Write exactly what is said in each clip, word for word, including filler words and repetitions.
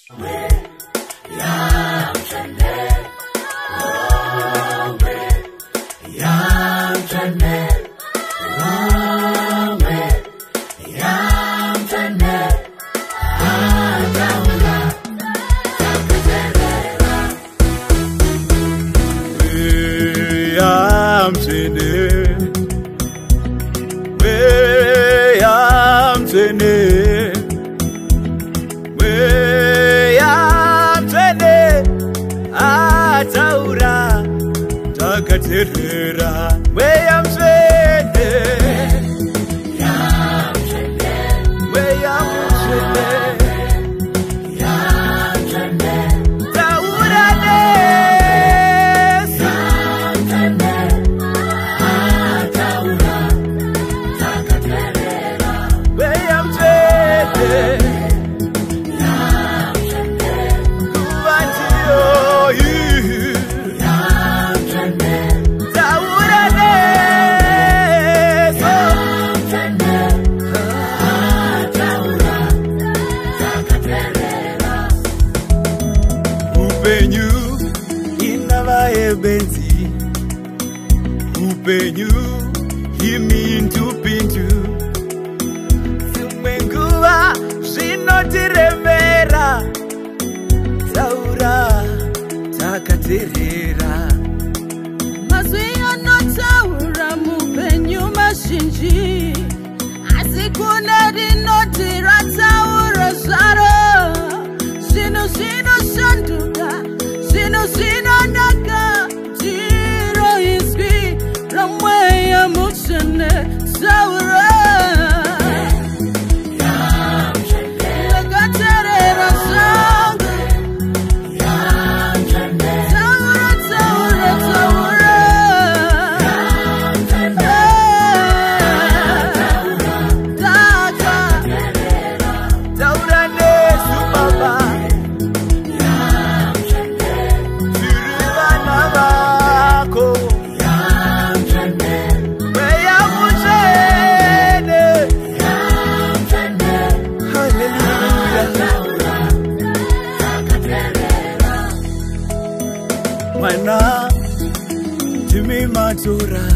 Mweya Mutsvene, Mweya Mutsvene, taura takaterera. Mweya Mutsvene, Mweya Mutsvene, taura nesi. Mweya Mutsvene, kuva ndiyo iyi. Taura nesi. Upenyu inavaebenzi, upenyu imintupintu, dzimwe nguva zvinotiremera. Taura takaterera. Mazwi anotaura mupenyu mazhinji, asi kune rinoti rataura zvaro. Zvinhu zvinoshanduka, zvinhu zvinonaka, ndiro izwi raMweya Mutsvene. Taura takaterera zvangu. Taura, taura, taura. Taka. Taura nesu baba, tiri vana vako. Mweya Mutsvene, hallelujah. Mwana timi matora,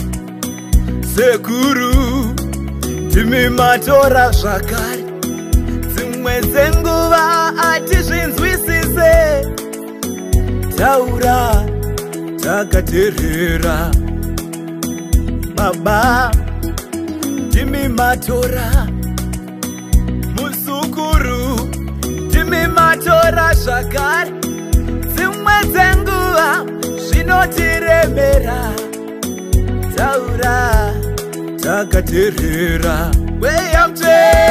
sekuru timi matora zvakare. Dzimwe dzenguva atizvinzwisise. Taura takaterera. Baba timi matora, musukuru timi matora zvakare. Dzimwe dzenguva zvinotiremera. Taura takaterera. Mweya Mutsvene.